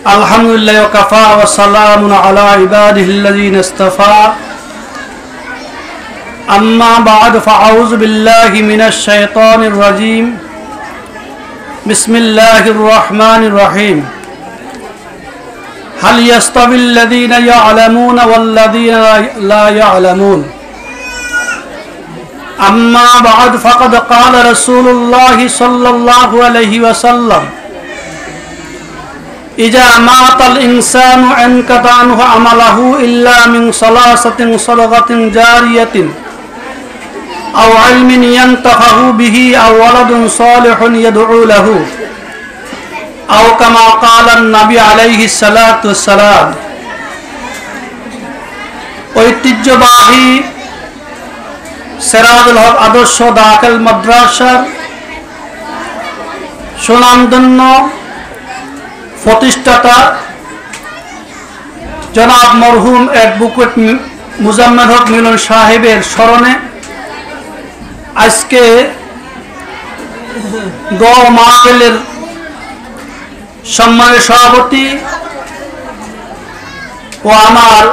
আলহামদুলিল্লাহ ওয়া কাফা ওয়া সালামুন আলা ইবাদিহিল্লাযীনা ইসতাফা আম্মা বা'দ ফাআউযু বিল্লাহি মিনাশ শাইতানির রাজীম বিসমিল্লাহির রহমানির রহিম হাল ইয়াস্তাবিল্লাযীনা ইয়া'লামুনা ওয়াল্লাযীনা লা ইয়া'লামুন আম্মা বা'দ ফাকাদ ক্বালা রাসূলুল্লাহি সাল্লাল্লাহু আলাইহি ওয়াসাল্লাম إذا مات الإنسان انقطع عنه عمله إلا من ثلاثة صدقة جارية أو علم ينتفع به أو ولد صالح يدعو له أو كما قال النبي عليه الصلاة والسلام ঐতিহ্যবাহী সিরাজুল হক আদর্শ দাখিল মাদ্রাসার সুনামধন্য প্রতিষ্ঠাতা জনাব মরহুম অ্যাডভোকেট মুজাম্মেল হক মিলন সাহেবের স্মরণে আজকে দোয়া মাহফিলের সম্মানের সভাপতি ও আমার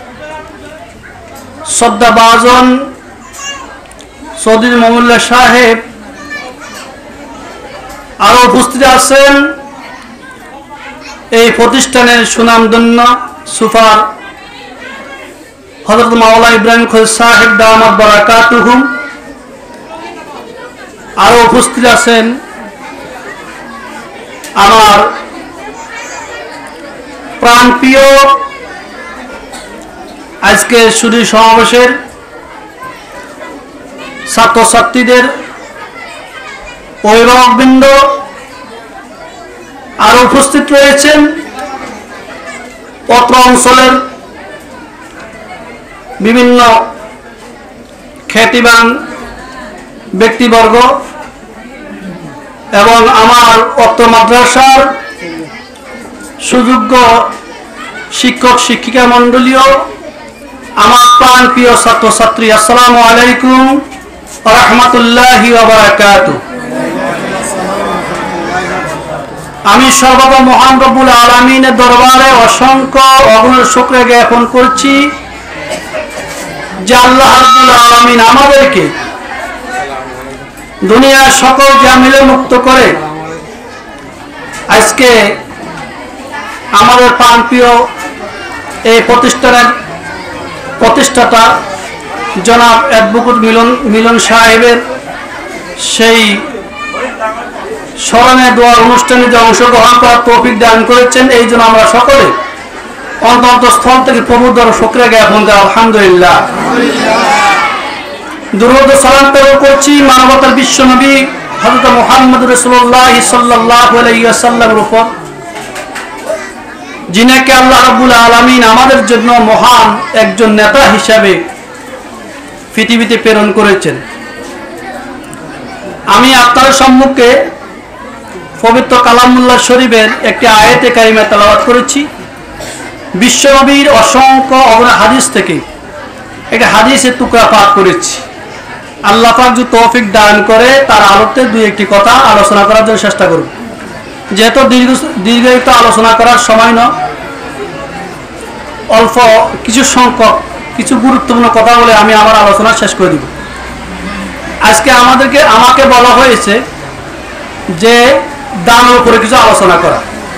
শ্রদ্ধাভাজন চৌধুরী মমুল্লাহ সাহেব আরো উপস্থিত আছেন এই প্রতিষ্ঠানের সুনামধন্য সুপার হযরত মাওলানা ইব্রাহিম খলিল সাহেব দামাত বারাকাতুহুম আরো উপস্থিত আছেন আমার প্রাণপ্রিয় আজকে সুধী সমাবেশের ছাত্রছাত্রীদের অভিভাবকবৃন্দ আরো উপস্থিত রয়েছেন অত্র অঞ্চলের বিভিন্ন খ্যাতিমান ব্যক্তিবর্গ এবং আমার অত্র মাদ্রাসার সুযোগ্য শিক্ষক শিক্ষিকা মণ্ডলীয় আমার প্রাণপ্রিয় ছাত্রছাত্রী আসসালামু আলাইকুম ওয়া রাহমাতুল্লাহি ওয়া বারাকাতুহু। আমি সর্বদা মহান রব্বুল আলামিনের দরবারে অসংখ্য অগণিত শুকরিয়া জ্ঞাপন করছি যে আল্লাহ রাব্বুল আলামিন আমাদেরকে দুনিয়ার সকল ঝামেলা মুক্ত করে আজকে আমাদের প্রাণপ্রিয় এই প্রতিষ্ঠানের প্রতিষ্ঠাতা জনাব অ্যাডভোকেট মিলন সাহেবের সেই স্মরণে দোয়ার অনুষ্ঠানে যে অংশগ্রহণ করার তৌফিক দান করেছেন, এই জন্য আমরা সকলে অন্তঃস্থল থেকে প্রভুর দ্বারা শুকরিয়া জ্ঞাপন করি আলহামদুলিল্লাহ। দুরূদ ও সালাম প্রেরণ করছি মানবতার বিশ্ব নবী হযরত মুহাম্মদ রাসূলুল্লাহ সাল্লাল্লাহু আলাইহি ওয়াসাল্লামের উপর, যিনাকে আল্লাহ রাব্বুল আলামিন আমাদের জন্য মহান একজন নেতা হিসাবে পৃথিবীতে প্রেরণ করেছেন। আমি আপনাদের সম্মুখে পবিত্র কালামুল্লাহ শরীফের একটি আয়াতে কারিমা তেলাওয়াত করেছি। বিশ্বনবীর অসংখ্য অগণিত হাদিস থেকে একটা হাদিসের টুকরা পাঠ করেছি। আল্লাহ পাক যদি তৌফিক দান করে তার আলোতে দুই একটি কথা আলোচনা করার জন্য চেষ্টা করব। যেহেতু দীর্ঘায়িত আলোচনা করার সময় নয়, অল্প কিছু সংখ্যক কিছু গুরুত্বপূর্ণ কথা বলে আমি আমার আলোচনা শেষ করে দিব। আজকে আমাকে বলা হয়েছে যে দানের উপরে কিছু আলোচনা করা।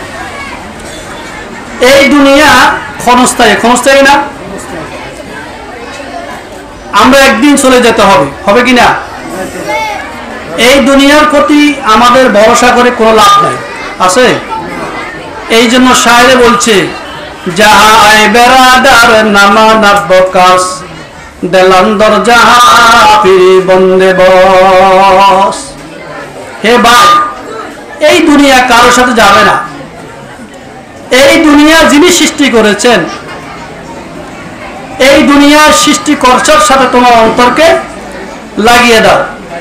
এই দুনিয়া ক্ষণস্থায়ী না, আমরা একদিন চলে যেতে হবে কি না? এই দুনিয়ার প্রতি আমাদের ভরসা করে কোনো লাভ নাই, আছে? এই জন্য শায়েরে বলছে যাহা আয় বেরাদার নামা নাব্বকাস দেলান্দর যাহা ফিরি বন্দে বস। হে ভাই, এই দুনিয়া কারোর সাথে যাবে না। এই দুনিয়া যিনি সৃষ্টি করেছেন, এই দুনিয়ার সৃষ্টিকর্তার সাথে তোমার অন্তরকে লাগিয়ে দাও।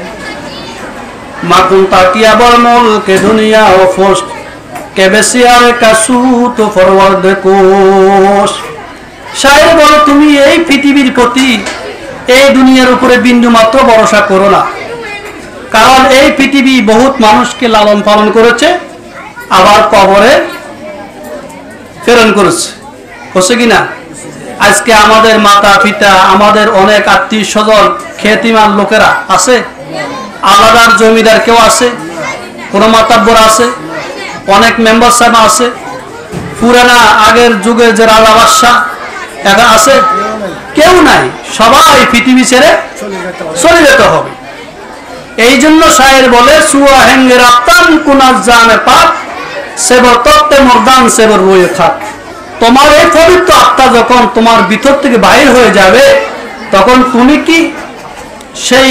মাকুন তাকিয়া বলমল কে দুনিয়া ও ফোস্ট কে বেশি আর কাসু তো ফরওয়ার্ড কোষ। শায়ের বলো, তুমি এই পৃথিবীর প্রতি, এই দুনিয়ার উপরে বিন্দু মাত্র ভরসা করো না, কারণ এই পৃথিবী বহুত মানুষকে লালন পালন করেছে, আবার কবরে প্রেরণ করেছে, হচ্ছে কিনা? আজকে আমাদের মাতা পিতা, আমাদের অনেক আত্মীয় স্বজন, খ্যাতিমান লোকেরা আছে, আলাদার জমিদার কেউ আছে, কোনো মাতাব্বর আছে, অনেক মেম্বার সাহেব আছে, পুরানা আগের যুগের যে রাজা বাদশাহ এখন আছে? কেউ নাই, সবাই পৃথিবী ছেড়ে চলে যেতে হবে। এই জন্য শায়ের বলে সুয়া হেঙ্গে রাপ্তান কুনাজ জানে পাক সেবর তত্ত্বে মর্দান সেবর রয়ে থাক। তোমার এই পবিত্র আত্মা যখন তোমার ভিতর থেকে বাহির হয়ে যাবে, তখন তুমি কি সেই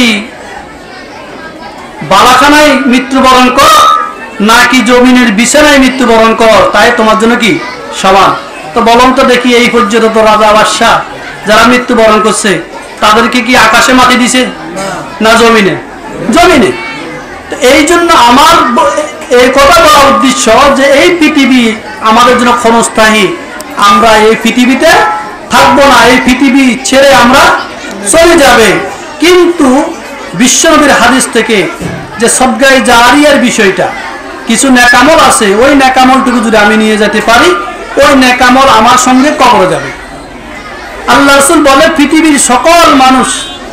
বালাখানায় মৃত্যুবরণ কর নাকি জমিনের বিছানায় মৃত্যুবরণ কর, তাই তোমার জন্য কি সমান? তো বলুন তো দেখি, এই পর্যন্ত তো রাজা বাদশাহ যারা মৃত্যুবরণ করছে তাদেরকে কি আকাশে মাটি দিছে না জমিনে? জমিনে। তো এই জন্য আমার এই কথা বলার উদ্দেশ্য যে এই পৃথিবী আমাদের জন্য ক্ষণস্থায়ী, আমরা এই পৃথিবীতে থাকবো না, এই পৃথিবী ছেড়ে আমরা চলে যাবে। কিন্তু বিশ্বনবীর হাদিস থেকে যে সদকায়ে জারিয়ার বিষয়টা, কিছু নেকামল আছে, ওই নেকামলটুকু যদি আমি নিয়ে যেতে পারি, ওই নেকামল আমার সঙ্গে কবরে যাবে। আল্লাহ রাসূল বলে পৃথিবীর সকল মানুষ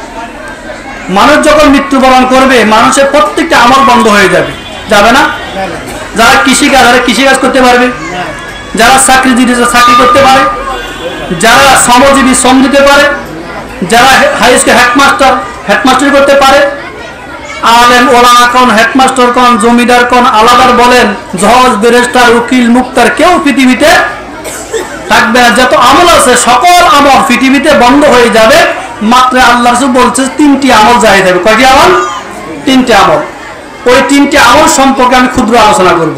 যখন মৃত্যুবরণ করবে, মানুষের প্রত্যেকটা আমল বন্ধ হয়ে যাবে, যাবে না? যারা কৃষিকাজ করতে পারবে, যারা চাকরিজীবী চাকরি করতে পারে, যারা শ্রমজীবী শ্রম দিতে পারে, যারা হাই স্কুল হেডমাস্টারি করতে পারে, আলেম ওলামা কোন, হেডমাস্টার কোন, জমিদার কোন, আলাদার বলেন, জজ ব্যারিস্টার উকিল মুক্তার, কেউ পৃথিবীতে থাকবে না। যত আমল আছে সকল আমল পৃথিবীতে বন্ধ হয়ে যাবে, মাত্র আল্লাহ রাসূল বলছে 3টি আমল জায়েজ হবে। কয়টি আমল? 3টি আমল। ওই 3টি আমল সম্পর্কে আমি ক্ষুদ্র আলোচনা করব।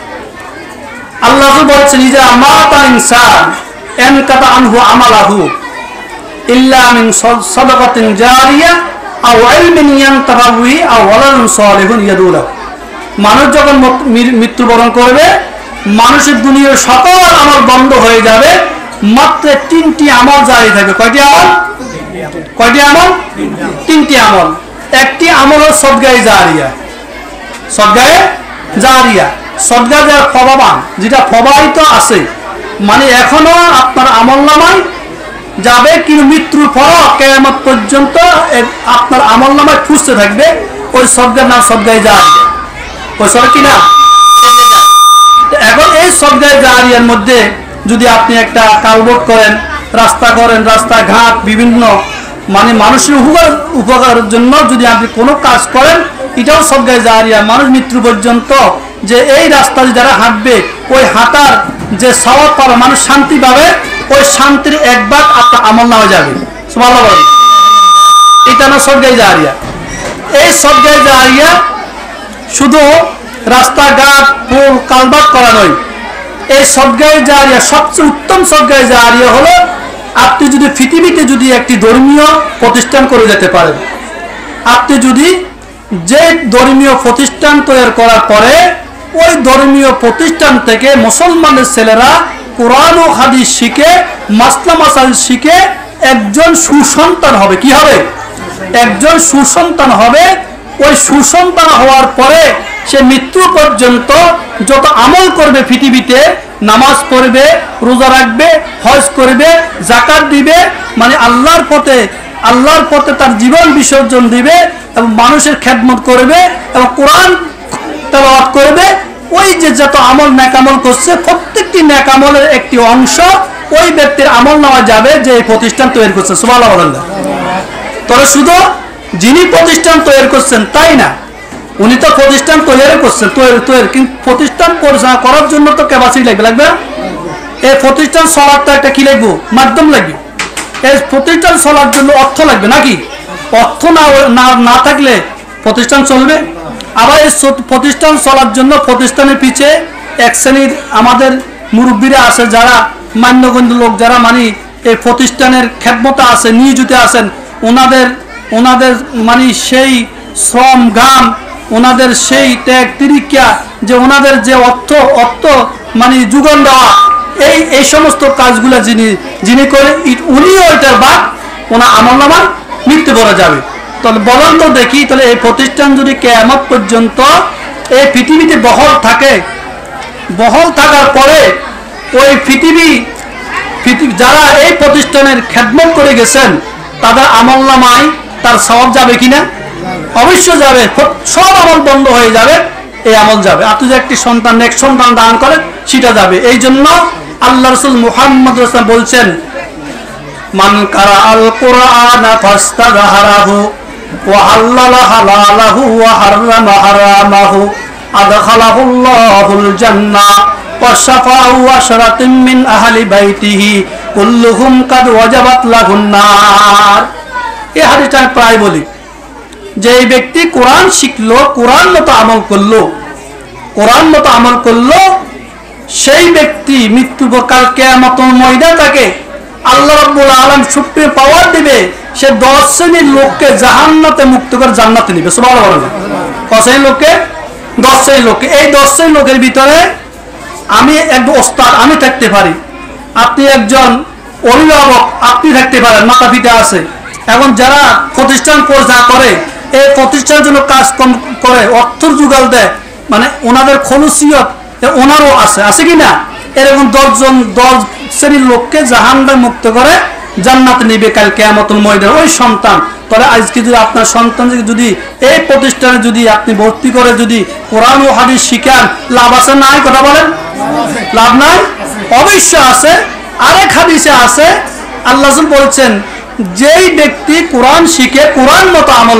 আল্লাহ রাসূল বলছেন, ইজা মাতা ইনসান এনকাতা আনহু আমালাহু ইল্লা মিন সাদাকাতিন জারিয়া আও ইলমিন ইয়ানতাফাউ বিহি আও ওয়ালাদুন সালিহুন ইয়াদউ লাহু। মানুষ যখন মৃত্যুবরণ করবে, মানুষের দুনিয়ার সকল আমল বন্ধ হয়ে যাবে, মাত্র 3টি আমল জারি থাকবে। কয়টি আমল? কয়টি আমল? 3টি আমল। একটি আমল হল সদকায়ে জারিয়া। সদকায়ে জারিয়া, সদকা যার ফবাবান, যেটা ফবাহিত আছে, মানে এখনো আপনার আমলনামায় যাবে, কিন্তু মৃত্যুর পর কিয়ামত পর্যন্ত আপনার আমলনামায় খুঁজতে থাকবে, ওই সদকার নাম সদকায়ে জারিয়া। ওই সদকা কি নাম? এখন এই সদকায়ে জারিয়ার মধ্যে যদি আপনি একটা কালবট করেন, রাস্তা করেন, রাস্তাঘাট বিভিন্ন মানে মানুষের উপকারের জন্য যদি আপনি কোনো কাজ করেন, এটাও সদকায়ে জারিয়া। মানুষ মৃত্যু পর্যন্ত যে এই রাস্তা যারা হাঁটবে, ওই হাঁটার যে সওয়াব পাবে, মানুষ শান্তি পাবে, ওই শান্তির এক ভাগ আপনার আমল নামে যাবে। সুবহানাল্লাহ। এটা না সদকায়ে জারিয়া। এই সদকায়ে জারিয়া শুধু রাস্তাঘাট পুল কালভার্ট করা নয়, এই সদকায়ে জারিয়া সবচেয়ে উত্তম সদকায়ে জারিয়া হলো আপনি যদি পৃথিবীতে যদি একটি ধর্মীয় প্রতিষ্ঠান করে যেতে পারেন। আপনি যদি যে ধর্মীয় প্রতিষ্ঠান তৈরি করার পরে ওই ধর্মীয় প্রতিষ্ঠান থেকে মুসলমানের ছেলেরা কোরআন ও হাদিস শিখে, মাসলা মাসাইল শিখে একজন সুসন্তান হবে। কি হবে? একজন সুসন্তান হবে। ওই সুসন্তান হওয়ার পরে সে মৃত্যু পর্যন্ত যত আমল করবে পৃথিবীতে, নামাজ পড়বে, রোজা রাখবে, হজ করবে, যাকাত দিবে, মানে আল্লাহর পথে তার জীবন বিসর্জন দিবে এবং মানুষের খেদমত করবে এবং কোরআন তেলাওয়াত করবে। ওই যে যত আমল নেকামল করছে, প্রত্যেকটি নেকামলের একটি অংশ ওই ব্যক্তির আমল নেওয়া যাবে যে এই প্রতিষ্ঠান তৈরি করছে। সুবহানাল্লাহ। তবে শুধু যিনি প্রতিষ্ঠান তৈরি করছেন তাই না, উনি তো প্রতিষ্ঠান তৈরি করছেন, কিন্তু প্রতিষ্ঠান পরিচালনা করার জন্য তো ক্যাপাসিটি লাগবে। এই প্রতিষ্ঠান চলার তো একটা কি লাগবে? মাধ্যম লাগবে। এই প্রতিষ্ঠান চলার জন্য অর্থ লাগবে নাকি? অর্থ না থাকলে প্রতিষ্ঠান চলবে? আবার এই প্রতিষ্ঠান চলার জন্য প্রতিষ্ঠানের পিছে এক শ্রেণীর আমাদের মুরব্বীরা আছে, যারা মান্যগণ্য লোক, যারা মানে এই প্রতিষ্ঠানের খেদমতে আছে, নিয়োজিত আছেন, ওনাদের মানে সেই শ্রম ঘাম, ওনাদের সেই ত্যাগ তিরিক্ষা, যে ওনাদের যে অর্থ মানে যোগান দেওয়া, এই সমস্ত কাজগুলো যিনি করে, উনিও ওইটার বাদ ওনার আমলনামায় মৃত্যু করা যাবে। তাহলে বলেন তো দেখি, তাহলে এই প্রতিষ্ঠান যদি কিয়ামত পর্যন্ত এই পৃথিবীতে বহাল থাকার পরে ওই পৃথিবী যারা এই প্রতিষ্ঠানের খেদমত করে গেছেন তাদের আমলনামায় তার সওয়াব যাবে কিনা? অবশ্যই যাবে। সব আমল বন্ধ হয়ে যাবে, এই আমল যাবে। আপনি যে একটি সন্তান নেক্সট সন্তান দান করেন সেটা যাবে। এই জন্য আল্লাহ রাসূল মুহাম্মদ রাসূল বলছেন, মান কারা আল কুরআন ফাস্তাযহারাহু ওয়া হাল্লালা হালালাহু ওয়া হাররামা হারামাহু আদখালাহুল্লাহুল জান্নাহ ওয়া শাফাআহু আশরাতিন মিন আহলি বাইতিহি কুল্লুহুম কাদ ওয়াজাবাত লাহুন নার। এই হাদিসটা প্রায় বলি যে এই ব্যক্তি কোরআন শিখলো, কোরআন মতো আমল করলো, সেই ব্যক্তি মৃত্যুর কাল কিয়ামতের ময়দানে তাকে আল্লাহ রাব্বুল আলামিন সুপ্রিম পাওয়ার দিবে, সে 10 শ্রেণীর লোককে জাহান্নাতে মুক্ত করে জান্নাতে নিবে। সুবহানাল্লাহ। কয় শ্রেণীর লোককে? 10 শ্রেণীর লোককে। এই 10 শ্রেণীর লোকের ভিতরে আমি একজন ওস্তাদ, আমি থাকতে পারি, আপনি একজন অভিভাবক, আপনি থাকতে পারেন, মাতা পিতা আছে। এখন যারা প্রতিষ্ঠান পরিচালনা করে, এই প্রতিষ্ঠানের জন্য কাজ করে, অর্থ জোগাড় দেয়, মানে ওনাদের খলুসিয়ত ওনারও আছে কি না? এরকম 10 শ্রেণীর লোককে জাহান্নামে মুক্ত করে জান্নাতে নিবে কাল কিয়ামতুল ময়দানে ওই সন্তান। তাহলে আজকে যদি আপনার সন্তান যদি এই প্রতিষ্ঠানে যদি আপনি ভর্তি করে যদি কোরআন ও হাদিস শিখান, লাভ আছে নাই? কথা বলেন, লাভ নাই? অবশ্যই আছে। আরেক হাদিসে আছে, আল্লাহ রাসূল বলছেন, যেই ব্যক্তি কোরআন শিখে কোরআন মতো আমল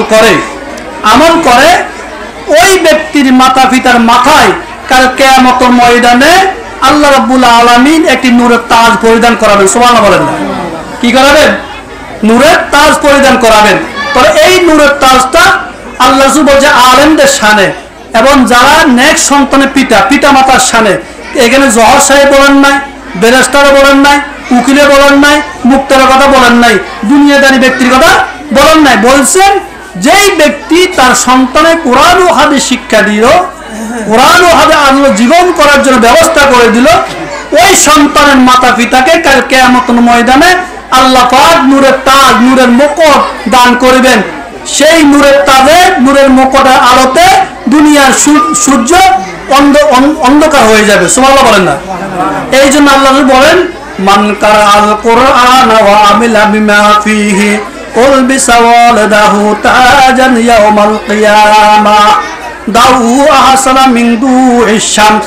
করে ওই ব্যক্তির মাতা পিতার মাথায় কাল কিয়ামতের ময়দানে আল্লাহ রাব্বুল আলামিন একটি নূরের তাজ পরিধান করাবেন। সুবহানাল্লাহ বলেন না? কি করাবেন? নূরের তাজ পরিধান করাবেন। তবে এই নূরের তাজটা আল্লাহ রাসূল বলছে আলেমদের শানে এবং যারা নেক্সট সন্তানের পিতা মাতার শানে। এখানে জহর সাহেব বলেন নাই, বেরেস্তারও বলেন নাই, উকিলে বলেন নাই, মুক্তারের কথা বলেন নাই, দুনিয়াদারি ব্যক্তির কথা বলেন নাই। বলছেন যেই ব্যক্তি তার সন্তানের কোরআন ও হাদিস শিক্ষা দিল, কোরআন ও হাদিস জীবন করার জন্য ব্যবস্থা করে দিল, ওই সন্তানের মাতা পিতাকে কাল কিয়ামতের ময়দানে আল্লাহ পাক নূরের তাজ, নূরের মুকুট দান করবেন। সেই নূরের তাজে, নূরের মুকুটের আলোতে দুনিয়ার সূর্য অন্ধকার হয়ে যাবে। সুবহানাল্লাহ বলেন না? এই জন্য আল্লাহ বলেন, মান কারাআল কুরআন ওয়া আমিলা বিমা ফিহি উলবিসা ওয়ালাদাহু তাজান ইয়াউমাল কিয়ামাহ দাউ আহসানা মিন দুইশ শামস।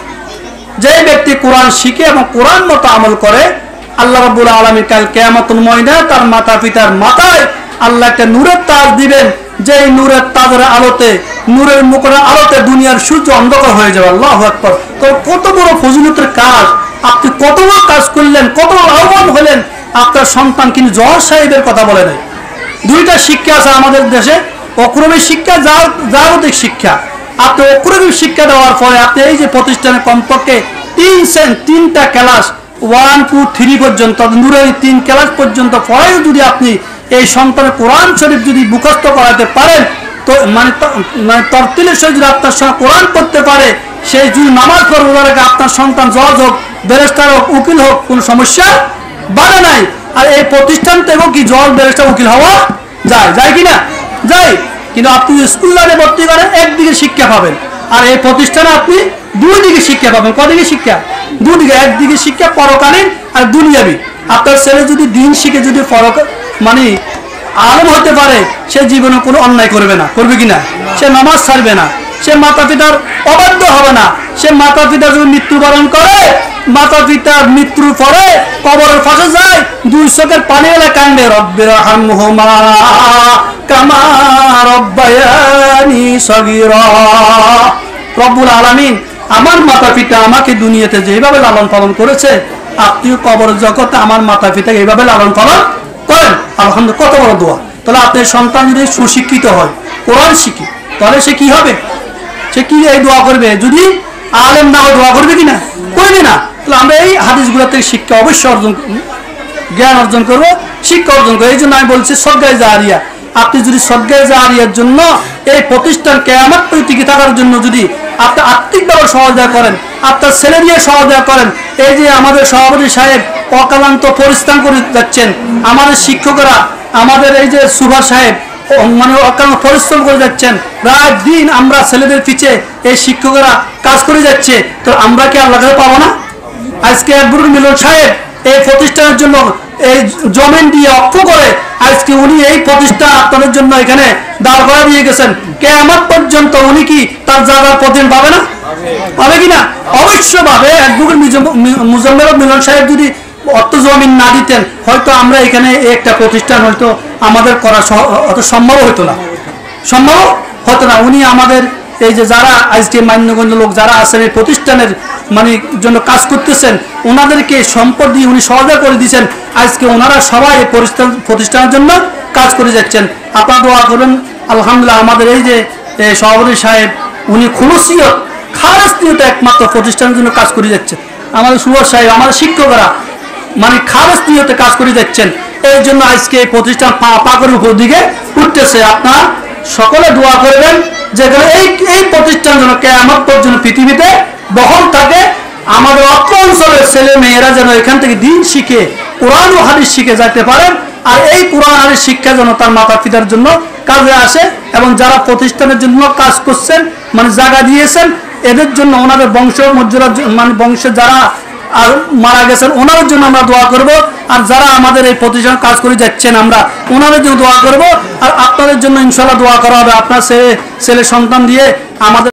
যে ব্যক্তি কোরআন শিখে এবং কোরআন মতো আমল করে, আল্লাহ রাব্বুল আলামিন কাল কিয়ামতের ময়দানে তার মাতা পিতার মাথায় আল্লাহ একটা নূরের তাজ দিবেন, যে নূরের তাজের আলোতে, নূরের মুকুটের আলোতে দুনিয়ার সূর্য অন্ধকার হয়ে যাবে। আল্লাহু আকবার। তো কত বড় ফজিলতের কাজ, আপনি কত বড় কাজ করলেন, কত লাভবান হলেন। আপনার সন্তান কিন্তু জহর সাহেবের কথা বলে নাই। দুইটা শিক্ষা আছে আমাদের দেশে, অক্রমিক শিক্ষা, জাগতিক শিক্ষা। আপনি অক্রমিক শিক্ষা দেওয়ার পরে আপনি এই যে প্রতিষ্ঠানে কমপক্ষে 3টা ক্লাস 1, 2, 3 পর্যন্ত, নূরের 3 ক্লাস পর্যন্ত পড়াই যদি আপনি এই সন্তানের কোরআন শরীফ যদি মুখস্থ করাতে পারেন, তো মানে তরতিলের সহিত যদি আপনার সঙ্গে কোরআন পড়তে পারে, সেই যদি নামাজ পড়বে আপনার সন্তান জজ হোক, ব্যারিস্টার হোক, উকিল হোক, কোনো সমস্যা বাড়ে নাই। আর এই প্রতিষ্ঠান থেকেও কি জজ, ব্যারিস্টার, উকিল হওয়া যায় কি না? যায়। কিন্তু আপনি স্কুল লাইনে ভর্তি করেন, একদিকে শিক্ষা পাবেন, আর এই প্রতিষ্ঠানে আপনি 2 দিকে শিক্ষা পাবেন। কদিকে শিক্ষা? 2 দিকে। একদিকে শিক্ষা পরকালীন আর দুনিয়াবি। আপনার ছেলে যদি দিন শিখে যদি মানে আলেম হতে পারে, সে জীবনে কোনো অন্যায় করবে না। করবে কিনা? সে নামাজ ছাড়বে না, সে মাতা পিতার অবাধ্য হবে না। সে মাতা পিতা যদি মৃত্যুবরণ করে, মাতা পিতার মৃত্যুর পরে কবরের পাশে যায়, 2 চোখের পানি এলে কান্দে, রব্বিরহামহুমা কামা রব্বায়ানি সগীরা। রব্বুল আলামিন আমার মাতা পিতা আমাকে দুনিয়াতে যেভাবে লালন পালন করেছে, আপনিও কবর জগতে আমার মাতা পিতাকে এইভাবে লালন পালন করেন। আলহামদুলিল্লাহ, কত বড় দোয়া। তাহলে আপনার সন্তান যদি সুশিক্ষিত হয়, কোরআন শিখে, তাহলে সে কি হবে? সে কি এই দোয়া করবে? যদি আলেম না হয় দোয়া করবে কিনা? করবে না। তাহলে আমরা এই হাদিসগুলো থেকে শিক্ষা অবশ্যই জ্ঞান অর্জন করবো, শিক্ষা অর্জন করবো। এই জন্য আমি বলছি সদকায়ে জারিয়া। আপনি যদি সদকায়ে জারিয়ার জন্য এই প্রতিষ্ঠান কিয়ামত পর্যন্ত টিকে থাকার জন্য যদি আপনি আর্থিকভাবে সহযোগিতা করেন, আপনার ছেলে দিয়ে সহযোগিতা করেন, এই যে আমাদের সভাপতি সাহেব অক্লান্ত পরিশ্রম করে যাচ্ছেন, আমাদের শিক্ষকরা, আমাদের এই যে সুভাষ সাহেব মানে অক্লান্ত পরিশ্রম করে যাচ্ছেন, রাত দিন আমরা ছেলেদের পিছে এই শিক্ষকরা কাজ করে যাচ্ছে, তো আমরা কি আল্লাহ কাছে পাবো না? আজকে অ্যাডভোকেট মিলন সাহেব এই প্রতিষ্ঠানের জন্য এই জমিন দিয়ে অক্ষ করে আজকে উনি এই প্রতিষ্ঠান আপনাদের জন্য এখানে দাঁড় করা দিয়ে গেছেন। কিয়ামত পর্যন্ত উনি কি তার জায়গার প্রতিদিন পাবে না? পাবে কিনা? অবশ্যই পাবে। অ্যাডভোকেট মুজাম্মেল মিলন সাহেব যদি অত জমিন না দিতেন হয়তো আমরা এখানে একটা প্রতিষ্ঠান হয়তো আমাদের করা অত সম্ভব হতো না, সম্ভব হতো না। উনি আমাদের এই যে যারা আজকে মান্যগঞ্জ লোক যারা আছেন এই প্রতিষ্ঠানের মানে জন্য কাজ করতেছেন ওনাদেরকে সম্পদ দিয়ে উনি সহযোগিতা করে দিয়েছেন। আজকে ওনারা সবাই এই প্রতিষ্ঠানের জন্য কাজ করে যাচ্ছেন। আপনারা দোয়া করুন। আলহামদুলিল্লাহ আমাদের এই যে সভাপতি সাহেব উনি খুলুসিয়ত খারাজ নিয়তে একমাত্র প্রতিষ্ঠানের জন্য কাজ করে যাচ্ছেন। আমাদের সুভাষ সাহেব আমাদের শিক্ষকরা মানে খারাজ নিয়তে কাজ করে যাচ্ছেন। এই জন্য আজকে এই প্রতিষ্ঠান পাকের উপর দিকে উঠতেছে। আপনারা সকলে দোয়া করবেন যেখানে এই প্রতিষ্ঠান যেন কিয়ামত পর্যন্ত পৃথিবীতে বহন থাকে। আমাদের অত্র অঞ্চলের ছেলে মেয়েরা যেন এখান থেকে দিন শিখে কোরআন ও হাদিস শিখে যেতে পারেন। আর এই কোরআন হাদিস শিক্ষা যেন তার মাতা পিতার জন্য কাজে আসে এবং যারা প্রতিষ্ঠানের জন্য কাজ করছেন মানে জায়গা দিয়েছেন এদের জন্য ওনাদের বংশ মর্যাদা মানে বংশে যারা আর মারা গেছেন ওনাদের জন্য আমরা দোয়া করব। আর যারা আমাদের এই প্রতিষ্ঠান কাজ করে যাচ্ছেন আমরা ওনাদের জন্য দোয়া করব। আর আপনাদের জন্য ইনশাআল্লাহ দোয়া করা হবে। আপনার ছেলে সন্তান দিয়ে আমাদের